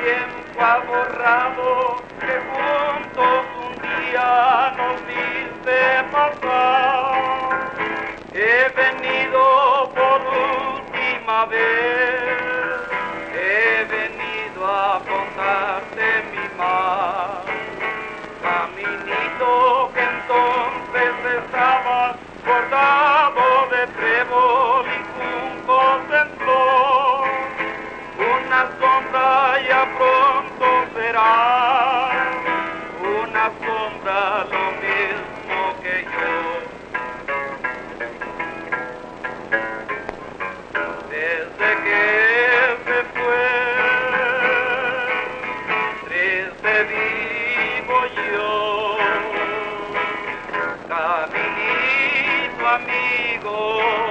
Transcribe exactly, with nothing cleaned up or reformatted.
tiempo ha borrado que juntos un día nos viste pasar. He venido por última vez, he venido a contarte mi mal. Caminito que entonces estaba bordado de trébol y juncos en flor. Una sombra ya pronto será, una sombra lo mismo que yo. Desde que se fue, triste vivo yo. Caminito amigo,